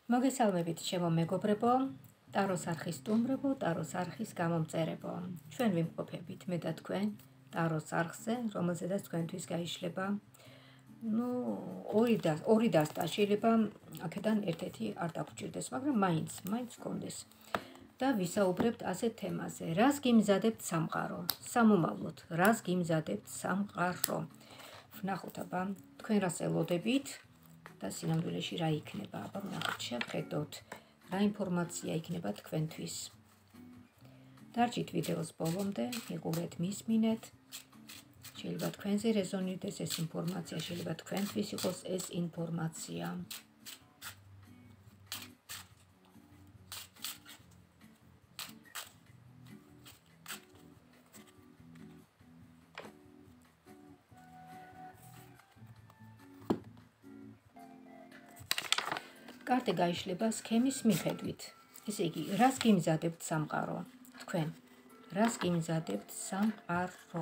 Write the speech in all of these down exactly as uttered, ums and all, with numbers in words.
მოგესალმებით ჩემო მეგობრებო, ტაროს არხის სტუმრებო, ტაროს არხის გამომწერებო. ჩვენ ვიმყოფებით მე და თქვენ ტაროს არხზე, რომელზედაც თქვენთვის გაიშლება ну, ორი და ორი დასტა შეიძლება აქედან ერთ-ერთი არ დაგჭირდეს, მაგრამ მაინც, მაინც გქონდეს. და ვისაუბრებთ ასეთ თემაზე, რას გიმზადებთ სამყარო, სამომავლოდ, რას გიმზადებთ სამყარო. ვნახოთ აბა, თქვენ რას ელოდებით და სინამდვილეში რა იქნება, აბა ვნახოთ, შევხედოთ, რა ინფორმაცია იქნება თქვენთვის. დარჩით ვიდეოს ბოლომდე, მიყურეთ, მისმინეთ. შეიძლება თქვენზე რეზონირდეს ეს ინფორმაცია, შეიძლება თქვენთვის იყოს ეს ინფორმაცია. კარტი გაიშლება სქემის მიხედვით. ესე იგი, რას გიმზადებთ სამყარო? თქვენ, რას გიმზადებთ სამყარო?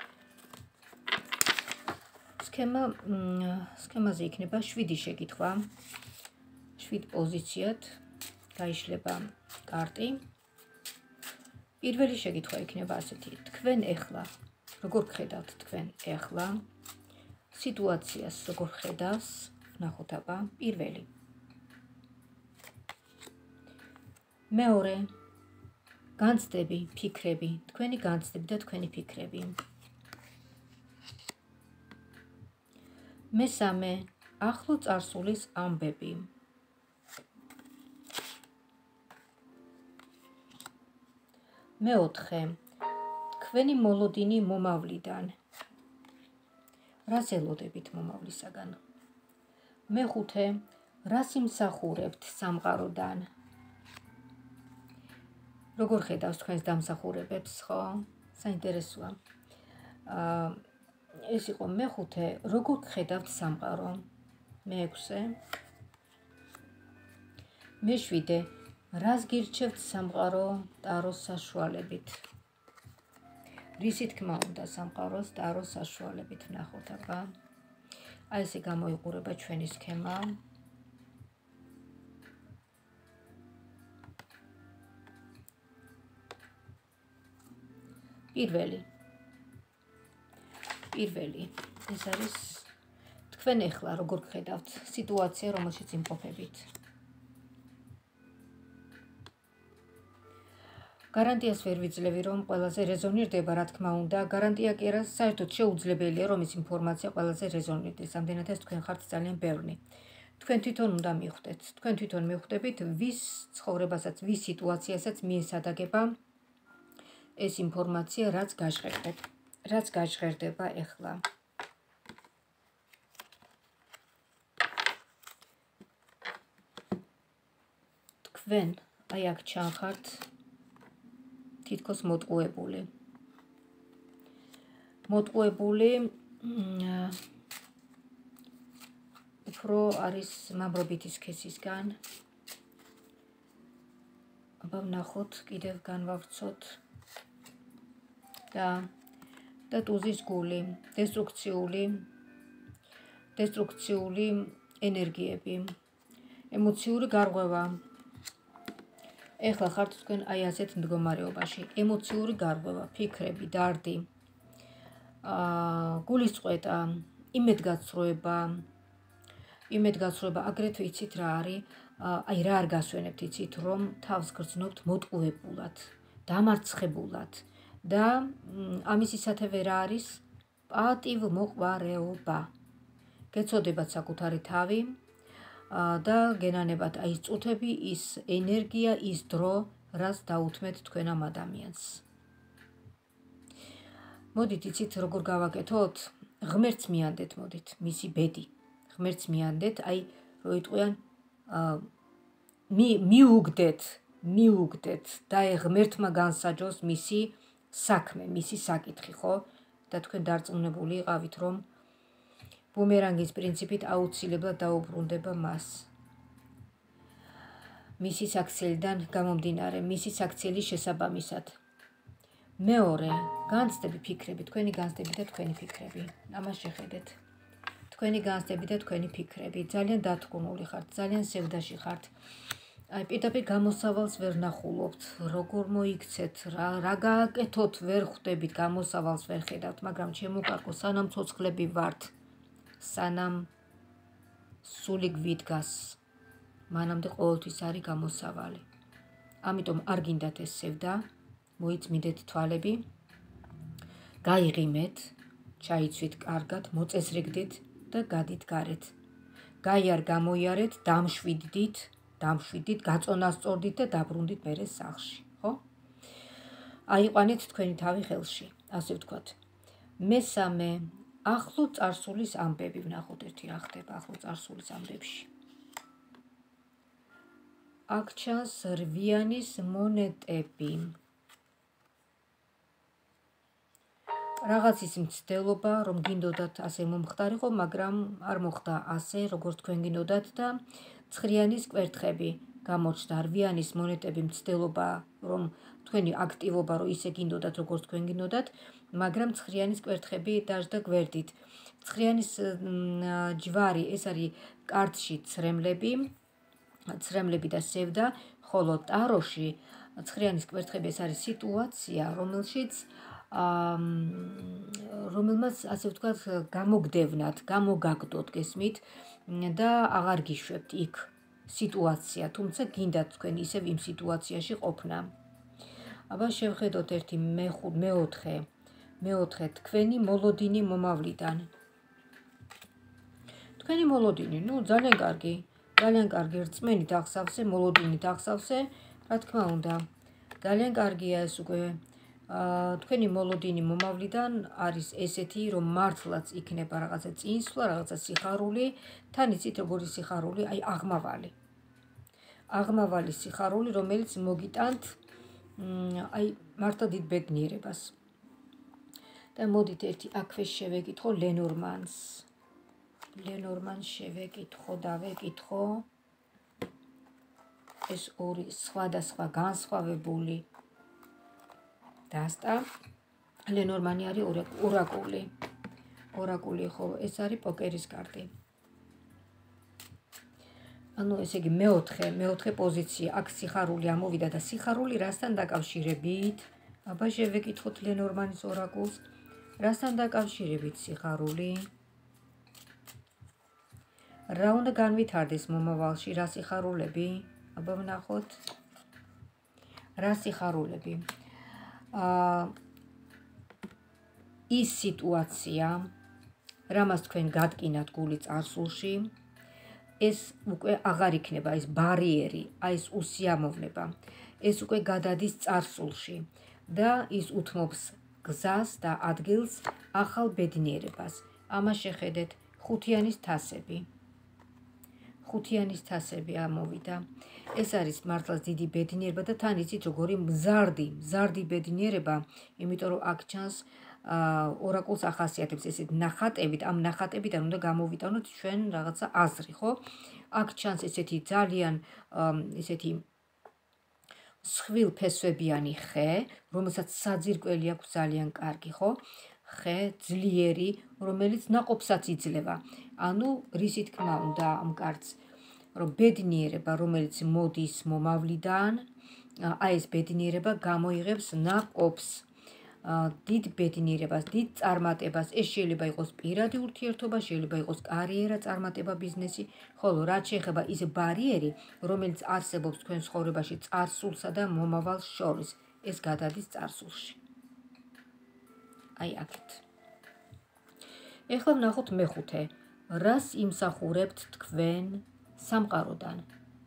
სქემა, სქემაზე იქნება შვიდი შეკითხვა. შვიდ პოზიციად გაიშლება კარტი. პირველი შეკითხვა იქნება ასეთი. თქვენ ეხლა, როგორ ხედავთ თქვენ ეხლა სიტუაციას, როგორ ხედავს? ვნახოთ აბა, პირველი. მეორე, განცდები, ფიქრები, თქვენი განცდები და თქვენი ფიქრები. მესამე, ახლო წარსულის ამბები. მეოთხე, თქვენი მოლოდინი მომავლიდან. რას ელოდებით მომავლისაგან? მეხუთე, რას იმსახურებთ სამყაროდან? როგორ ხედავს თქვენს დამსახურებებს, ხო? საინტერესოა. აა ეს იყო მეხუთე, როგორ ხედავთ სამყარო? მეექვსე. მეშვიდე, რას გირჩევთ სამყარო ტაროს საშუალებით? რისი თქმა უნდა სამყაროს ტაროს საშუალებით, ვნახოთ აბა. აი ესე გამოიყურება ჩვენი სქემა. პირველი. პირველი. ეს არის თქვენ ეხლა როგორ ხედავთ სიტუაცია, რომელშიც იმყოფებით. გარანტიას ვერ ვიძლევი, რომ ყველაზე რეზონირდება, რა თქმა უნდა, გარანტია კი არა, საერთოდ შეუძლებელია, რომ ეს ინფორმაცია ყველაზე რეზონირდეს, ამდენადაც თქვენ ხართ ძალიან ბევრი. თქვენ თვითონ უნდა მიხვდეთ, თქვენ თვითონ მიხვდებით, ვის ცხოვრებასაც, ვის სიტუაციასაც მიესადაგება ეს ინფორმაცია, რაც გაჟღერდება, რაც გაჟღერდება ეხლა. თქვენ აი აქ ჩანხართ თითქოს მოტყუებული. მოტყუებული უფრო არის მამრობითი სქესისგან. აბა ვნახოთ, კიდევ განვავრცოთ. და და ტუზის გული, დესტრუქციული, დესტრუქციული ენერგიები, ემოციური გარღვევა. ეხლა ხართ თქვენ აი ასეთ მდგომარეობაში, ემოციური გარღვევა, ფიქრები, დარდი, აა გულისწყეთა, იმედგაცრუება, იმედგაცრუება, აგრეთვე იცით რა არის, აი რა არ გასვენებთ, იცით რომ თავს გრძნობთ მოტყუებულად, დამარცხებულად. და ამისი სათევე რა არის? პატივმოყვარეობა. გეცოდებათ საკუთარი თავი და გენანებათ აი ის წუთები, ის ენერგია, ის დრო, რაც დაუთმეთ თქვენ ამ ადამიანს. მოდით, იცით როგორ გავაკეთოთ? ღმერთს მიანდეთ, მოდით, მისი ბედი. ღმერთს მიანდეთ, აი რო იტყვიან მიუგდეთ, მიუგდეთ და ღმერთმა განსაჯოს მისი საქმე, მისი საკითხი, ხო? და თქვენ დარწმუნებული იყავით, რომ ბუმერანგის პრინციპით აუცილებლად დაუბრუნდება მას. მისი საქციელიდან გამომდინარე, მისი საქციელის შესაბამისად. მეორე, განცდები, ფიქრები, თქვენი განცდები და თქვენი ფიქრები. ამას შეხედეთ. თქვენი განცდები და თქვენი ფიქრები, ძალიან დათქმული ხართ, ძალიან სევდაში ხართ. აი პირდაპირ გამოსავალს ვერ ნახულობთ, როგორ მოიქცეთ, რა რა გააკეთოთ, ვერ ხვდებით, გამოსავალს ვერ ხედავთ, მაგრამ ჩემო კარგო, სანამ ცოცხლები ვართ, სანამ სული გვიდგას, მანამდე ყოველთვის არის გამოსავალი. ამიტომ არ გინდათ ეს სევდა, მოიწმინდეთ თვალები, გაიღიმეთ, ჩაიცვით კარგად, მოწესრიგდით და გადით გარეთ. გაიარ გამოიარეთ, დამშვიდდით, დამშვიდდით, გაწონასწორდით და დაბრუნდით მერე სახლში, ხო? აიყვანეთ თქვენი თავი ხელში, ასე ვთქვათ. მესამე, ახლო წარსულის ამბები, ვნახოთ ერთი რა ხდება ახლო წარსულის ამბებში. აქ ჩანს რვიანის მონეტები. რაღაცის მცდელობა, რომ გინდოდათ ასე მომხდარიყო, მაგრამ არ მოხდა ასე, როგორც თქვენ გინდოდათ და ცხრიანის კვერთხები გამოჩნდა. რვიანის მონეტები მცდელობა, რომ თქვენი აქტივობა, რომ ისე გინდოდათ, როგორც თქვენ გინდოდათ, მაგრამ ცხრიანის კვერთხები დაждდა გვერდით. ცხრიანის ჯვარი, ეს არის კარტში ცრემლები, ცრემლები და სევდა, ხოლო ტაროში ცხრიანის კვერთხები ეს არის სიტუაცია, რომელშიც რომელმაც ასე ვთქვათ გამოგდევნათ, გამოგაგდოთ გესმით და აღარ გიშვებთ იქ სიტუაცია, თუმცა გინდათ თქვენ ისევ იმ სიტუაციაში ყოფნა. აბა შევხედოთ ერთი მეოთხე, მეოთხე თქვენი მოლოდინი მომავლიდან. თქვენი მოლოდინი, ნუ ძალიან კარგი, ძალიან კარგი რწმენით ახსავსე, მოლოდინით ახსავსე, რა თქმა უნდა. ძალიან კარგია ეს უკვე. თქვენი მოლოდინი მომავლიდან არის ესეთი, რომ მართლაც იქნება რაღაცა წინსვლა, რაღაცა სიხარული, თან იცით როგორი სიხარული, აი აღმავალი. აღმავალი სიხარული, რომელიც მოგიტანთ აი მართლა დიდ ბედნიერებას. და მოდით ერთი აქვე შევეკითხო ლენორმანს. ლენორმანს შევეკითხო და ვეკითხო ეს ორი სხვადასხვა განსხვავებული დასტა. ლენორმანი არის ორაკული. ორაკული, ხო, ეს არის პოკერის კარტი. ანუ ესე იგი მეოთხე, მეოთხე პოზიცია, აქ სიხარული ამოვიდა და სიხარული რასთან დაკავშირებით? აბა შევეკითხოთ ლენორმანის ორაკულს, რასთან დაკავშირებით სიხარული? რა უნდა განვითარდეს მომავალში, რა სიხარულები? აბა ვნახოთ. რა სიხარულები? ის სიტუაცია, რამაც თქვენ გადკინათ გული წარსულში, ეს უკვე აღარ იქნება, ეს ბარიერი, აი ეს უსიამოვნება, ეს უკვე გადადის წარსულში და ის უთმობს გზას და ადგილს ახალ ბედნიერებას. ამას შეხედეთ ხუთიანის თასები. ხუთიანის თასები ამოვიდა. ეს არის მართლაც დიდი ბედნიერება და თან იცით როგორი მზარდი, მზარდი ბედნიერება, იმიტომ რომ აქ ჩანს ორაკულს ახასიათებს ესეთ ნახატებით, ამ ნახატებიდან უნდა გამოვიტანოთ ჩვენ რაღაცა აზრი, ხო? აქ ჩანს ესეთი ძალიან ესეთი სხვილფესვებიანი ხე, რომელსაც საძირკველი აქვს ძალიან კარგი, ხო? ხე, ძლიერი, რომელიც ნაყოფსაც იძლევა. ანუ რისი თქმა უნდა ამ კარტს, რომ ბედნიერება, რომელიც მოდის მომავლიდან, აი ეს ბედნიერება გამოიღებს ნაყოფს. დიდ ბედნიერებას, დიდ წარმატებას, ეს შეიძლება იყოს პირადი ურთიერთობა, შეიძლება იყოს კარიერა, წარმატება, ბიზნესი, ხოლო რაც შეეხება ის ბარიერი, რომელიც არსებობს თქვენ ცხოვრებაში წარსულსა და მომავალს შორის, ეს გადადის წარსულში. აი აქეთ. ეხლა ვნახოთ მეხუთე. რას იმსახურებთ თქვენ სამყაროდან?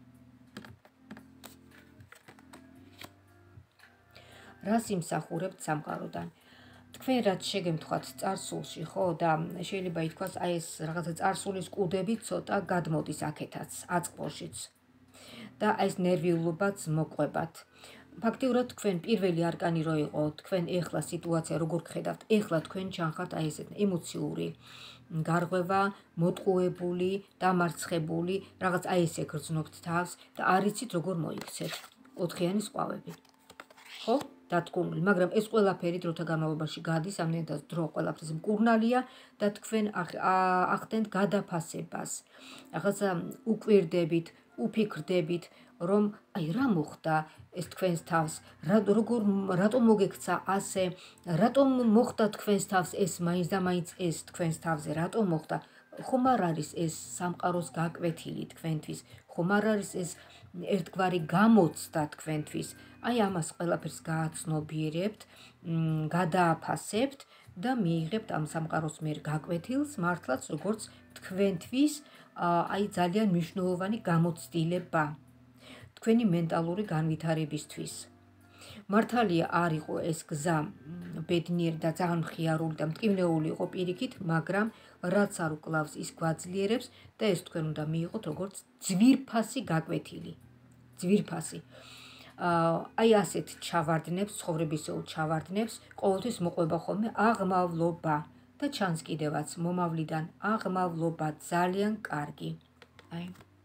რას იმსახურებთ სამყაროდან? თქვენ რაც შეგემთხვათ წარსულში, ხო, და შეიძლება ითქვას, აი ეს რაღაცა წარსულის კუდები ცოტა გადმოდის აქეთაც, აწყლოშიც. და აი ეს ნერვიულობაც მოყვებათ. ფაქტიურად თქვენ პირველი არკანი რო იყო, თქვენ ეხლა სიტუაცია როგორ გხედავთ? ეხლა თქვენ ჩანხართ აი ესეთ ემოციური გარღვევა, მოტყუებული, დამარცხებული, რაღაც აი ესე გრძნობთ თავს და არ იცით როგორ მოიქცეთ. ოთხიანის ყვავები. ხო? დატკუნული, მაგრამ ეს ყველაფერი დროთა განმავლობაში გადის, ამდენად დრო ყველაფერს მკურნალია და თქვენ ახდენთ გადაფასებას. ახლა უკვირდებით, უფიქრდებით, რომ აი რა მოხდა ეს თქვენს თავს, როგორ რატომ მოგექცა ასე, რატომ მოხდა თქვენს თავს ეს მაინც და მაინც ეს თქვენს თავზე, რატომ მოხდა? ხომ არ არის ეს სამყაროს გაკვეთილი თქვენთვის, ხომ არ არის ეს ერთგვარი გამოცდა თქვენთვის? აი ამას ყველაფერს გააცნობიერებთ, გადააფასებთ და მიიღებთ ამ სამყაროს მიერ გაკვეთილს, მართლაც როგორც თქვენთვის აი ძალიან მნიშვნელოვანი გამოცდილება თქვენი მენტალური განვითარებისთვის. მართალია არ იყო ეს გზა ბედნიერი და ძალიან მხიარული და მტკივნეული იყო პირიქით, მაგრამ რაც არ უკლავს ის გვაძლიერებს და ეს თქვენ უნდა მიიღოთ როგორც ძვირფასი გაკვეთილი. ძვირფასი. აი ასეთ ჩავარდნებს, ცხოვრებისეულ ჩავარდნებს ყოველთვის მოყვება ხოლმე აღმავლობა და ჩანს კიდევაც მომავლიდან აღმავლობა ძალიან კარგი. აი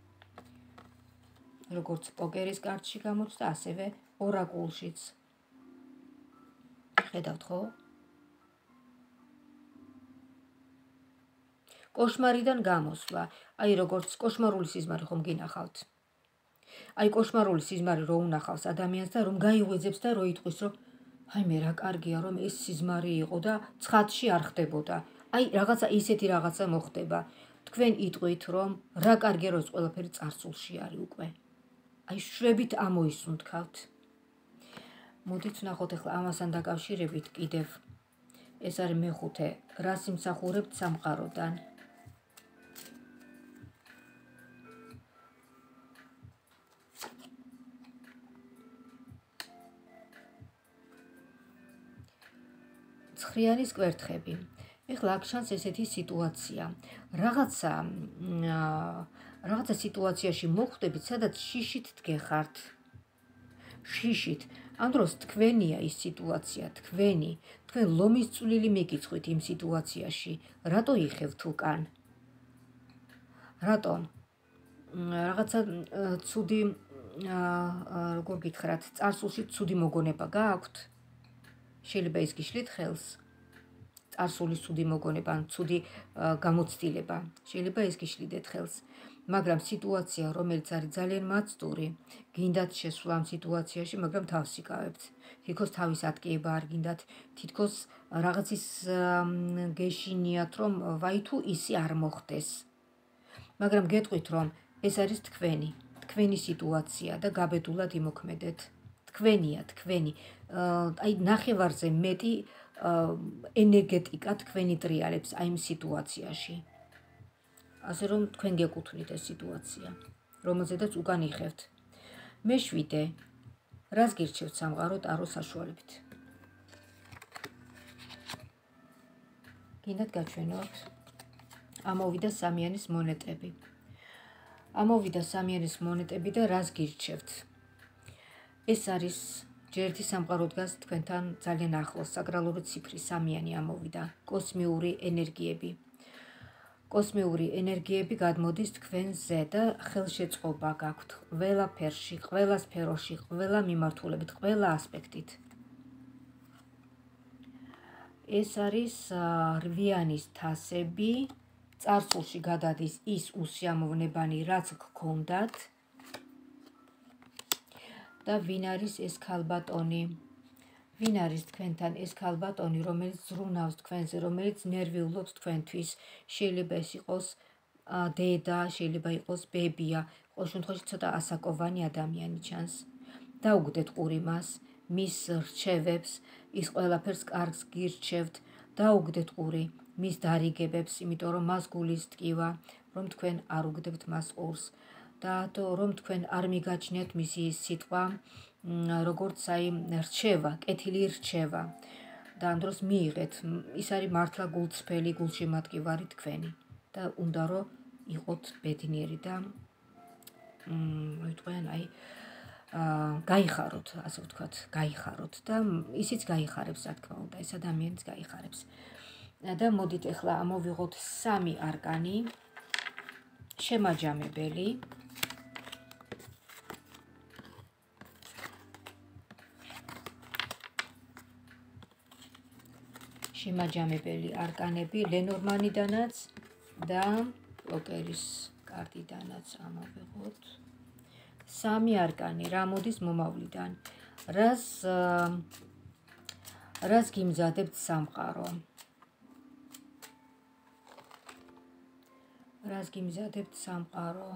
როგორც პოკერის კარტში გამოჩნდა, ასევე ორაკულშიც. ხედავთ ხო? კოშმარიდან გამოსვლა. აი როგორც კოშმარული სიზმარი ხომ გინახავთ? აი კოშმარული სიზმარი რო უნახავს ადამიანს და რომ გაიღვიძებს და რო იტყვის, რომ აი მე რა კარგია რომ ეს სიზმარი იყო და ცხადში არ ხდებოდა. აი რაღაცა ისეთი რაღაცა მოხდება. თქვენ იტყვით რომ რა კარგია რომ ყველაფერი წარსულში არის უკვე. აი შვებით ამოისუნთქავთ. მოდით ვნახოთ ახლა ამასთან დაკავშირებით კიდევ. ეს არის მეხუთე, რას იმსახურებთ სამყაროდან. ცხრიანის კვერთხები. ეხლა აქ ჩანს ესეთი სიტუაცია. რაღაცა რაღაცა სიტუაციაში მოხვდებით, სადაც შიშით დგეხართ. შიშით. ამ დროს თქვენია ის სიტუაცია, თქვენი. თქვენ ლომის წვლილი მიგიწვით იმ სიტუაციაში. რატო იხევთ უკან? რატომ? რაღაცა ცუდი როგორ გითხრათ, წარსულში ცუდი მოგონება გააქვთ? შეიძლება ის გიშლით ხელს? წარსულის ცუდი მოგონება, ან ცუდი გამოცდილება. შეიძლება ეს გიშლიდეთ ხელს. მაგრამ სიტუაცია, რომელიც არის ძალიან მაცდური, გინდათ შესვლა ამ სიტუაციაში, მაგრამ თავს იკავებთ. თითქოს თავის ატკიება არ გინდათ, თითქოს რაღაცის გეშინიათ, რომ ვაი თუ ისი არ მოხდეს. მაგრამ გეტყვით, რომ ეს არის თქვენი, თქვენი სიტუაცია და გაბედულად იმოქმედეთ. თქვენია, თქვენი. აი ნახევარზე მეტი ენერგეტიკა თქვენი ტრიალებს აი იმ სიტუაციაში. ასე რომ თქვენ გეკუთვნით ეს სიტუაცია, რომელზედაც უკან იხევთ. მეშვიდე, რას გირჩევთ სამყარო ტაროს საშუალებით? გინდათ გაჩვენოთ? ამოვიდა სამიანის მონეტები. ამოვიდა სამიანის მონეტები და რას გირჩევთ? ეს არის ჯერ ერთი სამყარო დგას თქვენთან ძალიან ახლოს, საკრალური ციფრი სამიანი ამოვიდა, კოსმიური ენერგიები. კოსმიური ენერგიები გადმოდის თქვენზე და ხელშეწყობა გაქვთ ყველა ფერში, ყველა სფეროში, ყველა მიმართულებით, ყველა ასპექტით. ეს არის რვიანის თასები, წარსულში გადადის ის უსიამოვნებანი, რაც გქონდათ. და ვინ არის ეს ქალბატონი? ვინ არის თქვენთან ეს ქალბატონი, რომელიც ზრუნავს თქვენზე, რომელიც ნერვიულობს თქვენთვის? შეიძლება ეს იყოს დედა, შეიძლება იყოს ბებია, ყოველ შემთხვევაში ცოტა ასაკოვანი ადამიანი ჩანს. დაუგდეთ ყური მას, მის რჩევებს, ის ყველაფერს კარგს გირჩევთ, დაუგდეთ ყური მის დარიგებებს, იმიტომ რომ მას გულის ტკივა, რომ თქვენ არ უგდებთ მას ყურს. და რომ თქვენ არ მიგაჩნიათ მისი სიტყვა, როგორც აი რჩევა, კეთილი რჩევა. და ამ დროს მიიღეთ, ის არის მართლა გულწრფელი, გულშემატკივარი თქვენი. და უნდა რომ იყოთ ბედნიერი და მოიტყვიან აი გაიხაროთ, ასე ვთქვათ, გაიხაროთ და ისიც გაიხარებს, რა თქმა უნდა, ეს ადამიანიც გაიხარებს. და მოდით ახლა ამოვიღოთ სამი არკანი, შემაჯამებელი. შემაჯამებელი არკანები ლენორმანიდანაც და პოკერის კარტიდანაც ამოვიღოთ. სამი არკანი რა მოდის მომავლიდან. რას რას გიმზადებთ სამყარო? რას გიმზადებთ სამყარო?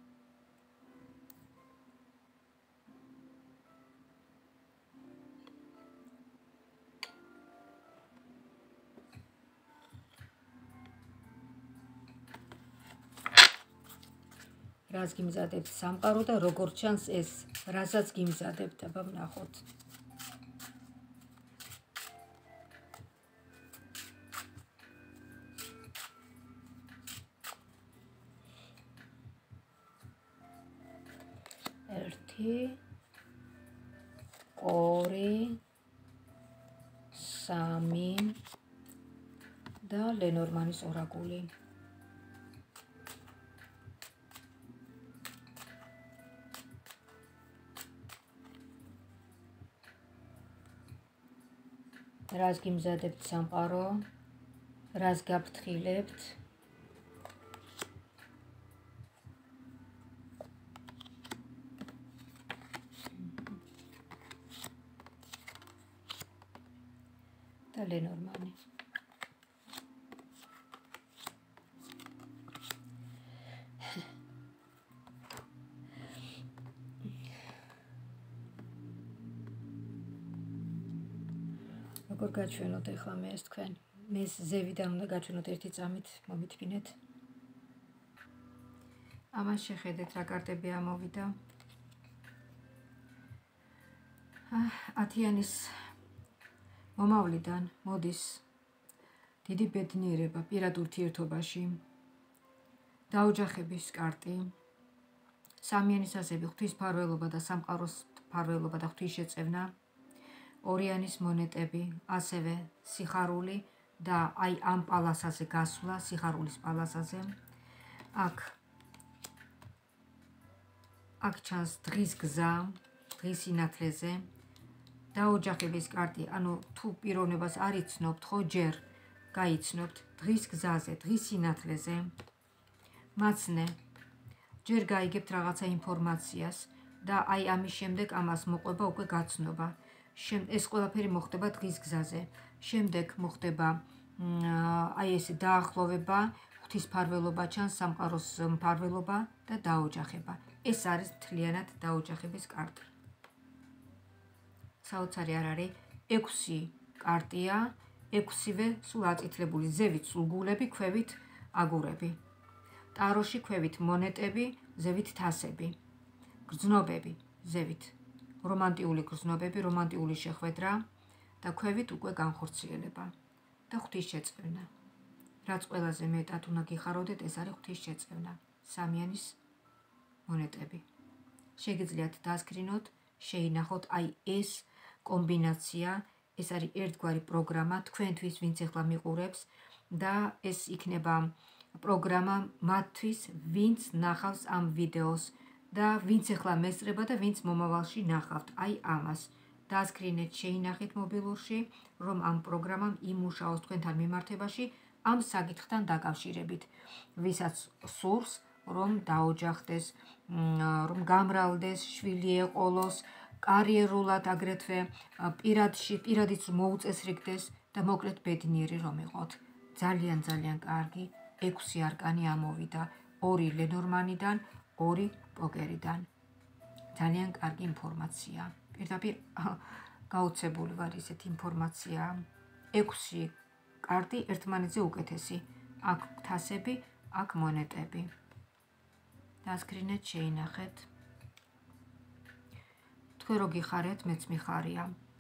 რას გიმზადებთ სამყარო და როგორ ჩანს ეს, რასაც გიმზადებთ, აბა ვნახოთ. ერთი, ორი, სამი და ლენორმანის ორაკული. რას გიმზადებთ სამყარო? რას გაფრთხილებთ? და ლენორმანი. როგორ გაჩვენოთ ახლა მე ეს თქვენ? მე ზევიდან უნდა გაჩვენოთ ერთი წამით, მომითბინეთ. ამას შეხედეთ რა კარტები ამოვიდა. ათიანის მომავლიდან მოდის დიდი ბედნიერება პირად ურთიერთობაში. დაოჯახების კარტი. სამიანის ასები ღვთისმფარველობა და სამყაროს მფარველობა და ღვთისშეწევნა. ორიანის მონეტები, ასევე სიხარული და აი ამ პალასაზე გასვლა, სიხარულის პალასაზე. აქ აქ ჩანს დღის გზა, დღის სინათლეზე. დაოჯახების კარტი, ანუ თუ პიროვნებას არ იცნობთ, ხო ჯერ გაიცნობთ დღის გზაზე, დღის სინათლეზე. მაცნე, ჯერ გაიგებთ რაღაცა ინფორმაციას და აი ამის შემდეგ ამას მოყვება უკვე გაცნობა. ეს ყველაფერი მოხდება დღის გზაზე. შემდეგ მოხდება აი ეს დაახლოვება, ღვთისმფარველობა ჩანს, სამყაროს მფარველობა და დაოჯახება. ეს არის მთლიანად დაოჯახების კარტი. საოცარი არ არის, ექვსი კარტია, ექვსივე სულ აწითლებული, ზევით სულგულები, ქვევით აგურები. ტაროში ქვევით მონეტები, ზევით თასები. გრძნობები, ზევით რომანტიული გრძნობები, რომანტიული შეხვედრა და ქვევით უკვე განხორციელება და ღვთისშეწევნა. რაც ყველაზე მეტად უნდა გიხაროდეთ, ეს არის ღვთისშეწევნა. სამიანის მონეტები. შეგიძლიათ დასკრინოთ, შეინახოთ აი ეს კომბინაცია, ეს არის ერთგვარი პროგრამა თქვენთვის, ვინც ახლა მიყურებს და ეს იქნება პროგრამა მათთვის, ვინც ნახავს ამ ვიდეოს და ვინც ახლა მესწრება და ვინც მომავალში ნახავთ აი ამას. დასკრინეთ, შეინახეთ მობილურში, რომ ამ პროგრამამ იმუშაოს თქვენთან მიმართებაში ამ საკითხთან დაკავშირებით, ვისაც სურს, რომ დაოჯახდეს, რომ გამრავლდეს, შვილი ეყოლოს, კარიერულად აგრეთვე პირადში, პირადიც მოუწესრიგდეს და მოკლედ ბედნიერი რომ იყოთ. ძალიან ძალიან კარგი ექვსი არკანი ამოვიდა, ორი ლენორმანიდან, ორი პოკერიდან. ძალიან კარგი ინფორმაცია. პირდაპირ გაუცებული ვარ ისეთ ინფორმაცია. ექვსი კარტი ერთმანეთზე უკეთესი. აქ თასები, აქ მონეტები. დასკრინეთ, შეინახეთ. თქვენ რო გიხარეთ, მეც მიხარია.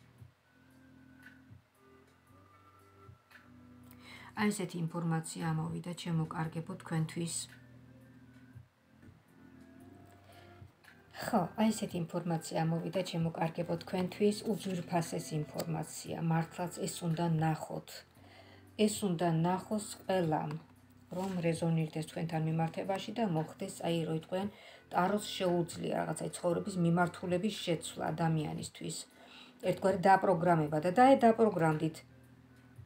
აი ესეთი ინფორმაცია ამოვიდა, ჩემოკარგებო თქვენთვის. ხო, აი ესეთი ინფორმაცია ამოვიდა, ჩემოკარგებო თქვენთვის, უძვირფასეს ინფორმაცია. მართლაც ეს უნდა ნახოთ. ეს უნდა ნახოს ყველამ, რომ რეზონირდეს თქვენთან მიმართებაში და მოხდეს, აი რო იტყვიან, ტაროს შეუძლია რაღაცა ცხოვრების მიმართულების შეცვლა ადამიანისთვის. ერთგვარი დაპროგრამება და დაე დაპროგრამდით.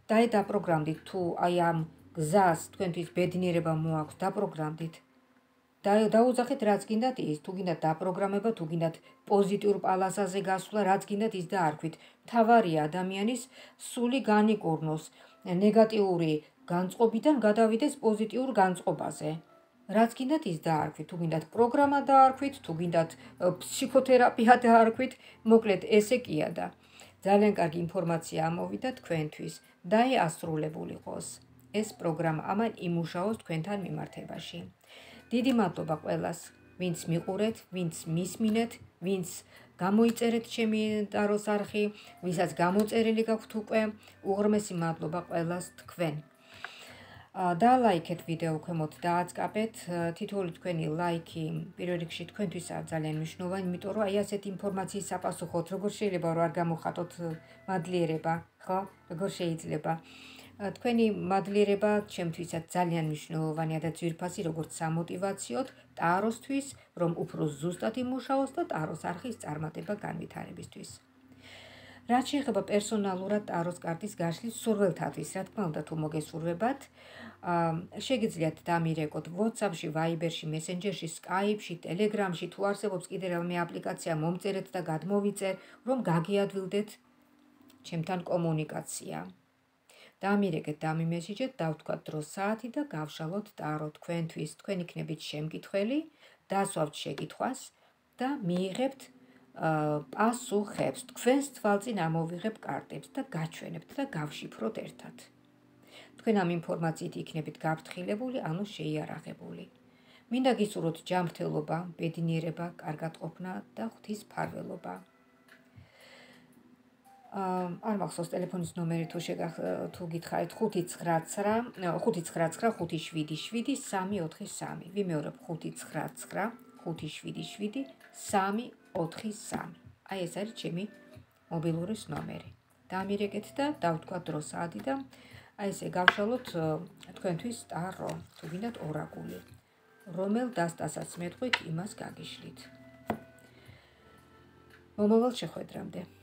და დაპროგრამდით თუ აი ამ გზას თქვენთვის ბედნიერება მოაქვს, დაპროგრამდით. და დაუძახეთ რაც გინდათ ის, თუ გინდათ დაპროგრამება, თუ გინდათ პოზიტიურ პალასაზე გასვლა, რაც გინდათ ის დაარქვით. მთავარია ადამიანის სული განიკურნოს, ნეგატიური განწყობიდან გადავიდეს პოზიტიურ განწყობაზე. რაც გინდათ ის დაარქვით, თუ გინდათ პროგრამა დაარქვით, თუ გინდათ ფსიქოთერაპია დაარქვით, მოკლედ ესე კია და ძალიან კარგი ინფორმაცია ამოვიდა თქვენთვის და ასრულებული იყოს. ეს პროგრამა ამან იმუშაოს თქვენთან მიმართებაში. დიდი მადლობა ყველას, ვინც მიყურეთ, ვინც მისმინეთ, ვინც გამოიწერეთ ჩემი ტაროს არხი, ვისაც გამოწერილი გაქვთ უკვე, უღრმესი მადლობა ყველას თქვენ. და ლაიქეთ ვიდეო ქვემოთ დააწყაბეთ, თითოეული თქვენი ლაიქი პირველ რიგში თქვენთვისაა ძალიან მნიშვნელოვანი, იმიტომ რომ აი ასეთ ინფორმაციის საპასუხოდ როგორ შეიძლება რომ არ გამოხატოთ მადლიერება, ხო? როგორ შეიძლება? თქვენი მადლიერება ჩემთვისაც ძალიან მნიშვნელოვანია და ძვირფასი როგორც სამოტივაციოდ ტაროსთვის, რომ უფრო ზუსტად იმუშაოს და ტაროს არხის წარმატება განვითარებისთვის. რაც შეიძლება პერსონალურად ტაროს კარტის გაშლის სურვილთათვის, რა თქმა უნდა თუ მოგესურვებათ, შეგიძლიათ დამირეკოთ WhatsApp-ში, Viber-ში, Messenger-ში, Skype-ში, Telegram-ში, თუ არსებობს კიდე რამე აპლიკაცია, მომწერეთ და გადმოვიწერ, რომ გაგიადვილდეთ ჩემთან კომუნიკაცია. დამირეკეთ, დამიმესიჯეთ, დავთქვათ დრო საათი და გავშალოთ ტარო თქვენთვის, თქვენ იქნებით შემკითხველი, დასვავთ შეკითხვას და მიიღებთ პასუხებს, თქვენს თვალწინ ამოვიღებ კარტებს და გაჩვენებთ და გავშიფროთ ერთად. თქვენ ამ ინფორმაციით იქნებით გაფრთხილებული, ანუ შეიარაღებული. მინდა გისურვოთ ჯანმრთელობა, ბედნიერება, კარგად ყოფნა და ღვთის ფარველობა. არ მახსოვს ტელეფონის ნომერი თუ თუ გითხარით ხუთი ცხრა ცხრა ხუთი ცხრა ცხრა ხუთი შვიდი შვიდი სამი ოთხი სამი. ვიმეორებ ხუთი ცხრა ცხრა ხუთი შვიდი შვიდი სამი ოთხი სამი. აი ეს არის ჩემი მობილურის ნომერი. დამირეკეთ და დავთქვათ დრო საათი და აი ესე გავშალოთ თქვენთვის ტარო, თუ გინდათ ორაკული. რომელ დასტასაც მეტყვით, იმას გაგიშლით. მომავალ შეხვედრამდე.